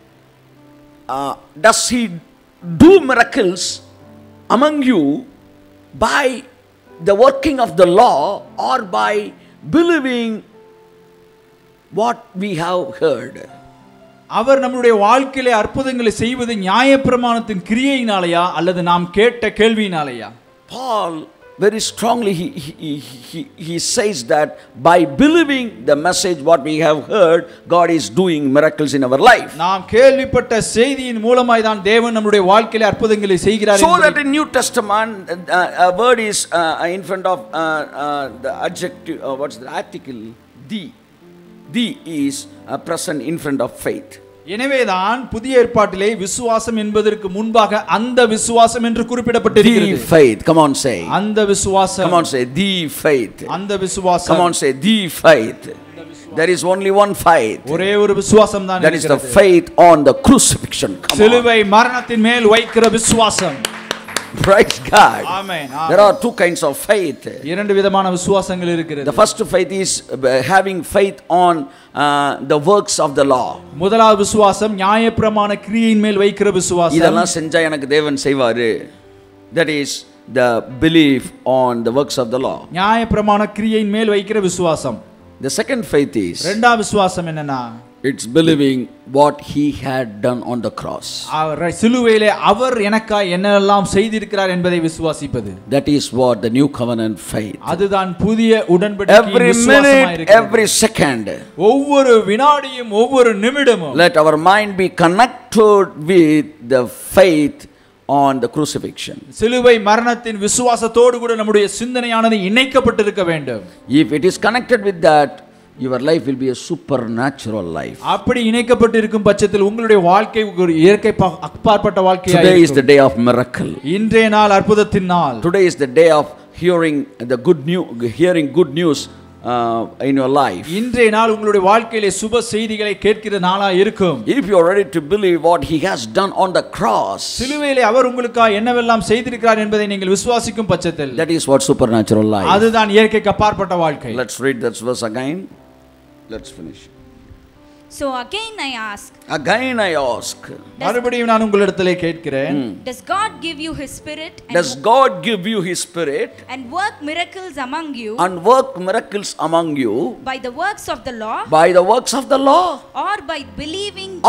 do miracles among you by the working of the law or by believing what we have heard? அவர் நம்முடைய வாழ்க்கையிலே அற்புதங்களை செய்வது நியாயப்பிரமாணத்தின் கிரியையினாலயா அல்லது நாம் கேட்ட கேள்வியினாலயா? Paul very strongly he says that by believing the message what we have heard, God is doing miracles in our life. நாம் கேள்விப்பட்ட செய்தியின் மூலமாய் தான் தேவன் நம்முடைய வாழ்க்கையிலே அற்புதங்களை செய்கிறார். So that in New Testament a word is in front of the adjective, what's the article? The is present in front of faith. எனவேதான் புதிய ஏற்பாட்டிலே விசுவாசம் என்பதற்கு முன்பாக அந்த விசுவாசம் என்று குறிப்பிடப்பட்டிருக்கிறது. The faith, come on say. அந்த விசுவாசம். Come on say the faith. அந்த விசுவாசம். Come on say the faith. There is only one faith. ஒரே ஒரு விசுவாசம் தான் இருக்கிறது. That is the faith on the crucifixion. சிலுவை மரணத்தின் மேல் வைக்கிற விசுவாசம். Praise God. Amen. There are two kinds of faith. இரண்டு விதமான விசுவாசங்கள் இருக்கிறது. The first faith is having faith on the works of the law. முதலாவது விசுவாசம் நியாயப்பிரமாண கிரியையின் மேல் வைக்கிற விசுவாசம். இதெல்லாம் செஞ்சா எனக்கு தேவன் செய்வாரு. That is the belief on the works of the law. நியாயப்பிரமாண கிரியையின் மேல் வைக்கிற விசுவாசம். The second faith is, இரண்டாவது விசுவாசம் என்னன்னா, it's believing what he had done on the cross. சிலுவையிலே அவர் எனக்காய் என்னெல்லாம் செய்திருக்கிறார் என்பதை விசுவாசிப்பது. That is what the new covenant faith. அதுதான் புதிய உடன்படிக்கையின் விசுவாசமாய் Every minute, இருக்கிறது. every second, ஒவ்வொரு வினாடியும் ஒவ்வொரு நிமிடமும் let our mind be connected with the faith on the crucifixion. சிலுவை மரணத்தின் விசுவாசத்தோடு கூட நம்முடைய சிந்தனையானது இணைக்கப்பட்டிருக்க வேண்டும். If it is connected with that, your life will be a supernatural life. அப்படி இணைக்கப்பட்டிருக்கும் பட்சத்தில் உங்களுடைய வாழ்க்கை ஒரு இயற்கை அப்பாற்பட்ட வாழ்க்கையாக Today is இருக்கும். the day of miracle. இன்றைய நாள் அற்புதத்தின் நாள். Today is the day of hearing good news in your life. இன்றைய நாள் உங்களுடைய வாழ்க்கையிலே சுப செய்திகளை கேட்கிற நாளா இருக்கும். If you are ready to believe what he has done on the cross, சிலுவையிலே அவர் உங்களுக்காக என்னவெல்லாம் செய்திருக்கிறார் என்பதை நீங்கள் விசுவாசிக்கும் பட்சத்தில், that is what supernatural life. அதுதான் இயற்கைக்கு அப்பாற்பட்ட வாழ்க்கை. Let's read that verse again. Let's finish. So again I ask, மறுபடியும் நான் உங்களிடத்திலே கேட்கிறேன், does God give you his spirit does God give you his spirit and work miracles among you by the works of the law, or by believing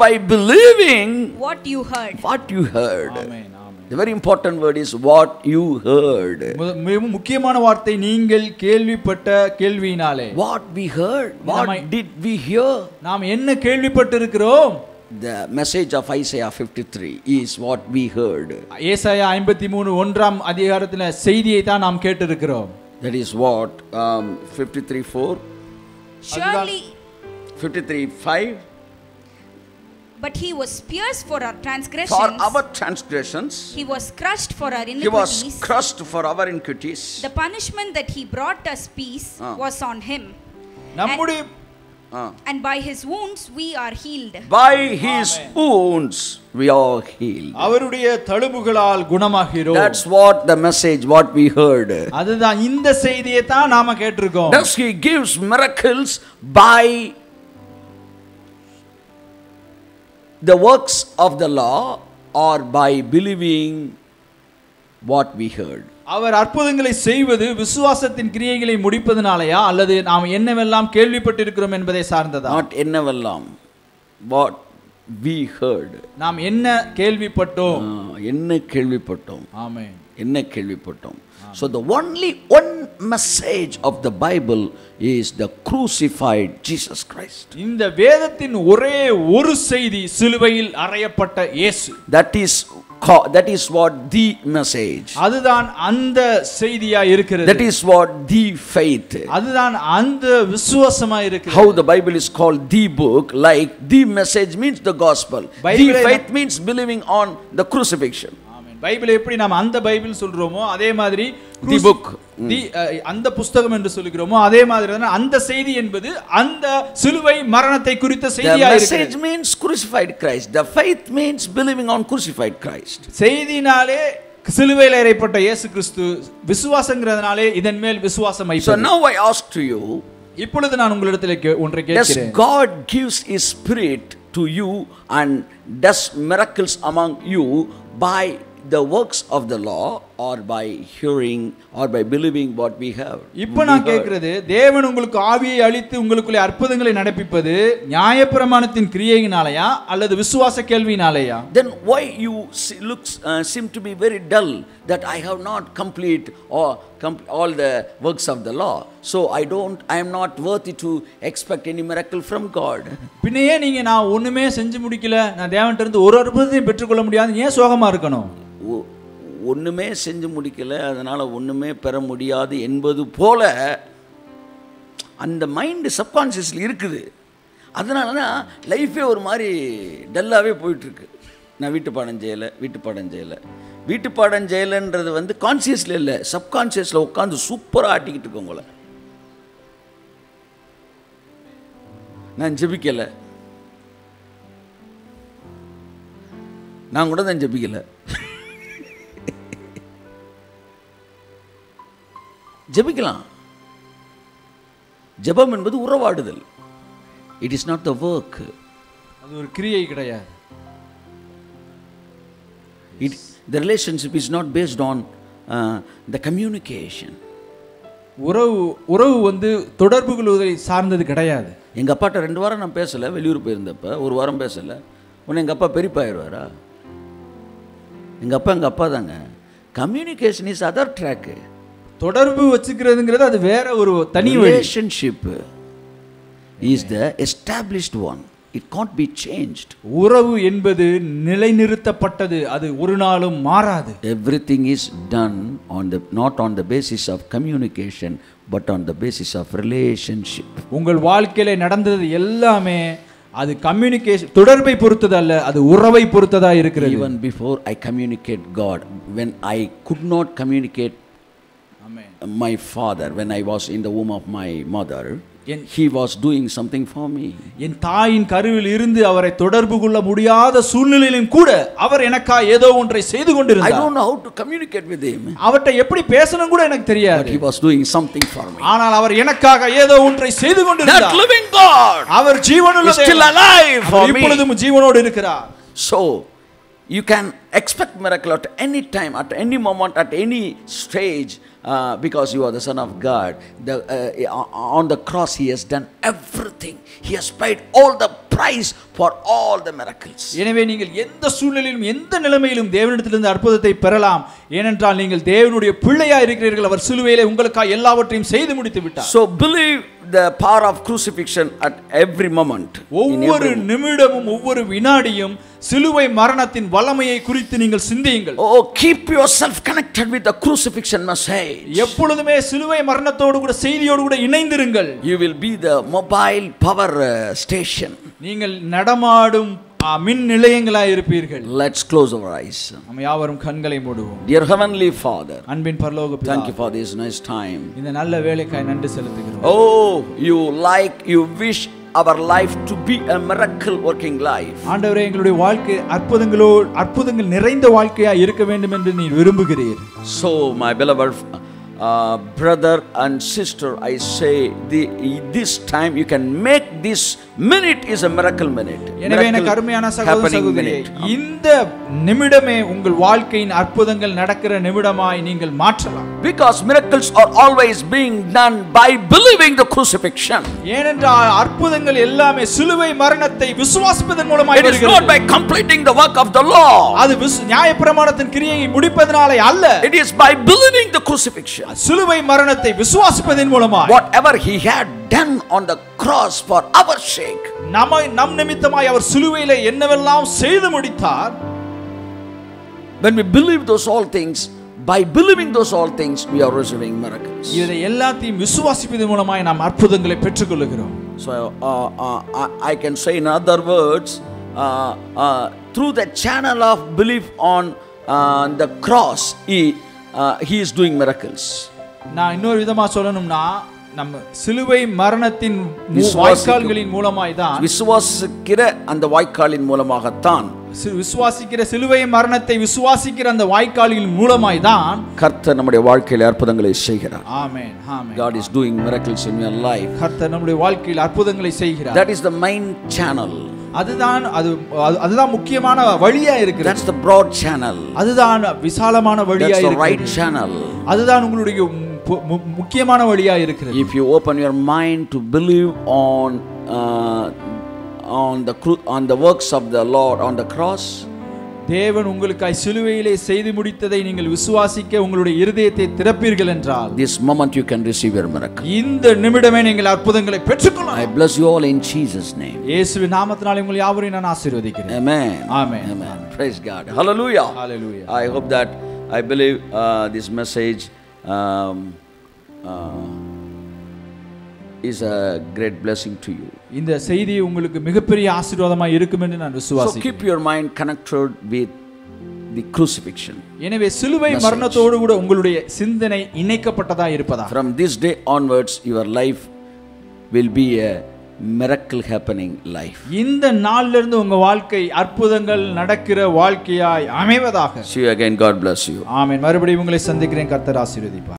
what you heard? Amen. The very important word is what you heard. முக்கியமான வார்த்தை நீங்கள் கேள்விப்பட்ட கேள்வியினாலே. What we heard, what did we hear? நாம் என்ன கேள்விப்பட்டிருக்கிறோம்? The message of Isaiah 53 is what we heard. ஏசாயா 53 ஒன்றாம் அதிகாரத்திலே செய்தியை தான் நாம் கேட்டிருக்கிறோம். That is what 53:4. Surely 53:5. But he was pierced for our transgressions. He was crushed for our iniquities. The punishment that he brought us peace was on him. And by his wounds we are healed. By his wounds we are healed. அவருடைய தழும்புகளால் குணமாகிறோம். That's what the message, what we heard. அதுதான் இந்த செய்தியை தான் நாம கேட்டிருக்கோம். Thus he gives miracles by the works of the law or by believing what we heard. அவர் அற்புதங்களை செய்வது விசுவாசத்தின் கிரியைகளை முடிப்பதனாலயா அல்லது நாம் என்னவெல்லாம் கேள்விப்பட்டிருக்கிறோம் என்பதை சார்ந்ததா? Not என்னவெல்லாம், what we heard. நாம் என்ன கேள்விப்பட்டோம்? ஆமென். என்ன கேள்விப்பட்டோம். So the only one message of the Bible is the crucified Jesus Christ. இந்த வேதத்தின் ஒரே ஒரு செய்தி சிலுவையில் அறையப்பட்ட இயேசு. That is what the message. அதுதான் அந்த செய்தியா இருக்கிறது. That is what the faith. அதுதான் அந்த விசுவாசமா இருக்கிறது. How the Bible is called the book, like the message means the gospel. The faith means believing on the crucifixion. Bible எப்படி நாம் அந்த பைபிள் சொல்றோமோ அதே மாதிரி the book, அந்த புத்தகம் என்று சொல்கிறோமோ அதே மாதிரி தான் அந்த செய்தி என்பது அந்த சிலுவை மரணத்தை குறித்த செய்தியா இருக்கிறது. The இருக்கிறது. message means crucified Christ. The faith means believing on crucified Christ. செய்தினாலே சிலுவையில் அறையப்பட்ட இயேசு கிறிஸ்து, விசுவாசங்கிறதுனாலே இதன் மேல் விசுவாசம் வைப்பது. So now I ask to you, இப்பொழுது நான் உங்களிடத்தில் ஒன்றை கேட்கிறேன். does God gives his spirit to you and does miracles among you by the works of the law or by hearing or by believing what we have? இப்போ நான் கேக்குறது, தேவன் உங்களுக்கு ஆவியை அளித்து உங்களுக்குள்ளே அற்புதங்களை நடப்பிப்பது நியாயப்பிரமாணத்தின் கிரியையினாலயா அல்லது விசுவாச கேள்வியினாலயா? Then why you seem to be very dull that I have not complete all the works of the law, so I am not worthy to expect any miracle from God? பின்னையே நீங்க நான் ஒண்ணுமே செஞ்சு முடிக்கல, நான் தேவன்ட்ட இருந்து ஒரு அற்புதத்தையும் பெற்றுக்கொள்ள முடியாது, ஏன் சோகமா இருக்கணும்? ஒண்ணுமே செஞ்சு முடிக்கல, அதனால ஒண்ணுமே பெற முடியாது என்பது போல அந்த மைண்ட் சப்கான்ஷியஸ்ல இருக்குது. அதனால தான் லைஃபே ஒரு மாதிரி டல்லாவே போயிட்டு இருக்கு. நான் வீட்டு பாடம் செய்யலைன்றது கான்சியஸ்ல இல்லை, சப்கான்ஷியஸ்ல உட்காந்து சூப்பராக ஆட்டிக்கிட்டு இருக்கோம் உங்களை. நான் ஜெபிக்கலை, நான் கூட தான் ஜெபிக்கலை. ஜெபிக்கலாம். ஜெபம் என்பது உறவாடுதல். It is not the work. அது ஒரு கிரியை கிடையாது. The relationship is not based on the communication. உறவு வந்து தொடர்புகளை சார்ந்தது கிடையாது. எங்கள் அப்பாட்ட 2 வாரம் நான் பேசலை, வெளியூர் போயிருந்தப்ப 1 வாரம் பேசலை, உடனே எங்கள் அப்பா பெரியப்பாயிருவாரா? எங்கள் அப்பா தாங்க. Communication is other track. தொடர்பு வச்சுக்கிறதுங்கிறது அது வேற ஒரு தனி relationship is the established one. It can't be changed. உறவு என்பது நிலைநிறுத்தப்பட்டது, அது ஒரு நாளும் மாறாது. Everything is done on the not on the basis of communication but on the basis of relationship. உங்கள் வாழ்க்கையில நடந்தது எல்லாமே அது கம்யூனிகேஷன் தொடர்பை பொறுத்தது அல்ல, அது உறவை பொறுத்ததா இருக்கிறது. Even before I communicate God, when I could not communicate my father, when I was in the womb of my mother, he was doing something for me. என் தாயின் கருவில் இருந்து அவரை தொடர்பு கொள்ள முடியாத சூழ்நிலையிலும் கூட அவர் எனக்காக ஏதோ ஒன்றை செய்து கொண்டிருந்தார். I don't know how to communicate with him. அவர்ட்ட எப்படி பேசணும் கூட எனக்கு தெரியாது. But he was doing something for me. ஆனால் அவர் எனக்காக ஏதோ ஒன்றை செய்து கொண்டிருந்தார். That living God, அவர் ஜீவனுள்ள தேவன், still alive for me. இப்பொழுதும் ஜீவனோடு இருக்கிறார். So you can expect miracle at any time, at any moment, at any stage, because you are the Son of God. On the cross he has done everything. He has paid all the price for all the miracles. எனவே நீங்கள் எந்த சூழ்நிலையிலும் எந்த நிலைமையிலும் தேவனிடத்திலிருந்து அற்புதத்தை பெறலாம். ஏனென்றால் நீங்கள் தேவனுடைய பிள்ளையாய் இருக்கிறீர்கள். அவர் சிலுவையிலே உங்களுக்காக எல்லாவற்றையும் செய்து முடித்து விட்டார். So believe the power of crucifixion at every moment. ஒவ்வொரு நிமிடமும் ஒவ்வொரு வினாடியும் சிலுவை மரணத்தின் வல்லமையை குறித்து நீங்கள் சிந்தியுங்கள். Oh, keep yourself connected with the crucifixion message. எப்பொழுதுமே சிலுவை மரணத்தோடு கூட செய்தியோடு கூட இணைந்திருங்கள். You will be the mobile power station. நீங்கள் நடமாடும் மின் நிலையங்களாய் இருப்பீர்கள். Let's close our eyes. நாம் யாவரும் கண்களை மூடுவோம். Dear heavenly Father, அன்பின் பரலோக பிதாவே, thank you for this nice time. இந்த நல்ல வேளைக்காய் நன்றி செலுத்துகிறோம். Oh, you wish our life to be a miracle working life. ஆண்டவரே, எங்களுடைய வாழ்க்கை அற்புதங்கள் நிறைந்த வாழ்க்கையா இருக்க வேண்டும் என்று நீர் விரும்புகிறீர். So my beloved brother and sister, I say this time you can make this minute is a miracle minute. எனவே எனக்கு அருமையான சகோதர சகோதரியே, இந்த நிமிடமே உங்கள் வாழ்க்கையின் அற்புதங்கள் நடக்கிற நிமிடமாய் நீங்கள் மாற்றலாம். Because miracles are always being done by believing the crucifixion. ஏனென்றால் அற்புதங்கள் எல்லாமே சிலுவை மரணத்தை விசுவாசிப்பதன் மூலமாய் வருகிறது. It is not by completing the work of the law. அது நியாயப்பிரமாணத்தின் கிரியையை முடிப்பதனாலே அல்ல. It is by believing the crucifixion. சிலுவை மரணத்தை விசுவாசிப்பதன் மூலமாய் whatever he had done on the cross for our sake, நம் நிமித்தமாய் அவர் சிலுவையிலே என்னவெல்லாம் செய்து முடித்தார். When we believe those all things, by believing those all things, we are receiving miracles. இதை எல்லாத்தையும் விசுவாசிப்பதன் மூலமாய் நாம் அற்புதங்களை பெற்றுக்கொள்கிறோம். So I can say in other words, through the channel of belief on the cross, he is doing miracles. நான் இன்னொரு விதமா சொல்லணும்னா, நம்ம சிலுவை மரணத்தின் வாய்க்கால்களின் மூலமாய் தான், விசுவாசிக்கிற அந்த வாய்க்காலின் மூலமாக தான், விசுவாசிக்கிற சிலுவை மரணத்தை விசுவாசிக்கிற அந்த வாய்க்காலின் மூலமாய் தான் கர்த்தர் நம்முடைய வாழ்க்கையில் அற்புதங்களை செய்கிறார். ஆமென், ஆமென். God is doing miracles in your life. கர்த்தர் நம்முடைய வாழ்க்கையில் அற்புதங்களை செய்கிறார். That is the main channel. அதுதான் முக்கியமான வழியா இருக்குது. That's the broad channel. அதுதான் விசாலமான வழியா இருக்குது. That's the right channel. அதுதான் உங்களுடைய முக்கியமான வழியா இருக்குது. If you open your mind to believe on the works of the Lord on the cross, தேவன் உங்களுக்காய் சிலுவையிலே செய்து முடித்ததை நீங்கள் விசுவாசிக்க உங்களுடைய இருதயத்தை திறப்பீர்கள் என்றால், this moment you can receive your miracle. இந்த நிமிடமே நீங்கள் அற்புதங்களை பெற்றுக்கொள்ளலாம். I bless you all in Jesus name. இயேசுவின் நாமத்தினாலே உங்களை யாவரையும் நான் ஆசீர்வதிக்கிறேன். Amen. Amen. Amen. Praise God. Hallelujah. Hallelujah. I hope that I believe this message is a great blessing to you. இந்த செய்தி உங்களுக்கு மிகப்பெரிய ஆசீர்வாதமாய் இருக்கும் என்று நான் விசுவாசிக்கிறேன். So keep your mind connected with the crucifixion. எனவே சிலுவை மரணத்தோடு கூட உங்களுடைய சிந்தனை இணைக்கப்பட்டதா இருப்பதா. From this day onwards your life will be a miracle happening life. இந்த நாள்ல இருந்து உங்க வாழ்க்கை அற்புதங்கள் நடக்கிற வாழ்க்கையாய் அமைவதாக. See you again. God bless you. ஆமென். மறுபடியும் உங்களை சந்திக்கிறேன். கர்த்தர் ஆசீர்வதிப்பார்.